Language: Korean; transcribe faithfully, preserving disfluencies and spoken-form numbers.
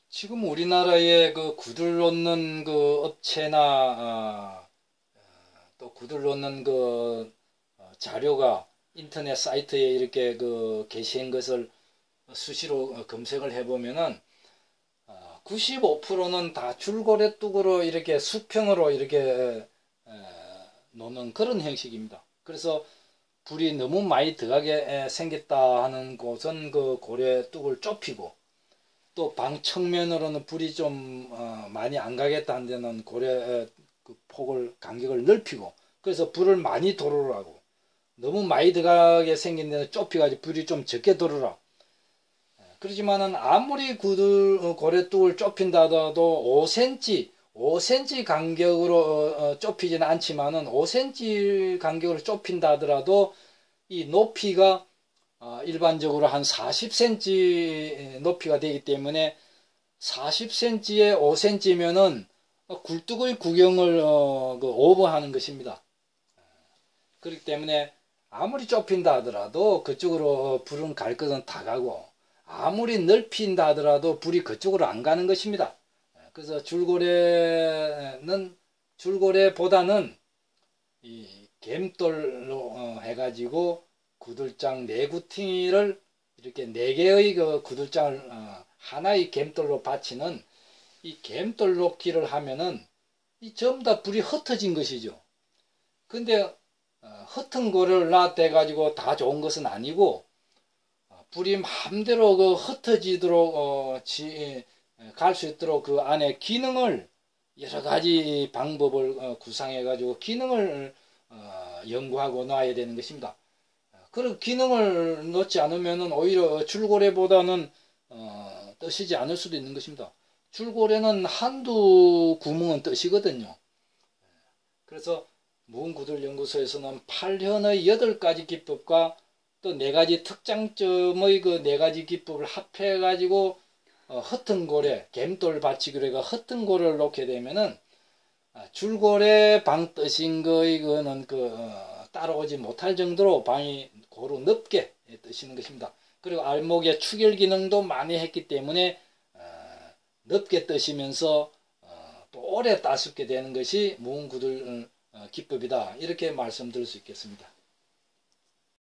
지금 우리나라에 그 구들 놓는 그 업체나 아, 또 구들 놓는 그 어, 자료가 인터넷 사이트에 이렇게 그 게시한 것을 수시로 어, 검색을 해보면은 어, 구십오 퍼센트는 다 줄고래 뚝으로 이렇게 수평으로 이렇게 에, 놓는 그런 형식입니다. 그래서 불이 너무 많이 들어가게 에, 생겼다 하는 곳은 그 고래 뚝을 좁히고, 또 방 측면으로는 불이 좀 어, 많이 안 가겠다 하는 데는 고래 그 폭을 간격을 넓히고, 그래서 불을 많이 도르라고 하고, 너무 많이 들어가게 생긴 데는 좁혀가지고 불이 좀 적게 도르라. 그렇지만은 아무리 구들 어, 고래뚝을 좁힌다 하더라도 오 센티미터 오 센티미터 간격으로 어, 어, 좁히지는 않지만은 오 센티미터 간격으로 좁힌다 하더라도 이 높이가 어, 일반적으로 한 사십 센티미터 높이가 되기 때문에 사십 센티미터에 오 센티미터면은 굴뚝의 구경을 어, 그 오버하는 것입니다. 그렇기 때문에 아무리 좁힌다 하더라도 그쪽으로 불은 갈 것은 다 가고, 아무리 넓힌다 하더라도 불이 그쪽으로 안 가는 것입니다. 그래서 줄고래는 줄고래보다는 이 갬돌로 어, 해가지고 구들장 네구퉁이를 이렇게 네 개의 그 구들장을 어, 하나의 갬돌로 받치는 이 갬돌 놓기를 하면은 이 전부 다 불이 흩어진 것이죠. 근데 어, 흩은 거를 놔대 가지고 다 좋은 것은 아니고, 어, 불이 마음대로 그 흩어지도록 어, 갈 수 있도록 그 안에 기능을 여러 가지 방법을 어, 구상해 가지고 기능을 어, 연구하고 놔야 되는 것입니다. 그런 기능을 넣지 않으면은 오히려 줄고래보다는 어, 뜨시지 않을 수도 있는 것입니다. 줄고래는 한두 구멍은 뜨시거든요. 그래서 무은구들연구소에서는 팔 현의 여덟 가지 기법과 또 네 가지 특장점의 그 네 가지 기법을 합해 가지고 어, 흩은 고래, 갬돌 받치기로가 흩은 고래를 놓게 되면은 아, 줄고래 방 뜨신 거의 그는 그 어, 따라오지 못할 정도로 방이 고루 넓게 뜨시는 것입니다. 그리고 알목의 추결 기능도 많이 했기 때문에 어, 넓게 뜨시면서 어, 또 오래 따숩게 되는 것이 무은구들 어, 기법이다, 이렇게 말씀드릴 수 있겠습니다.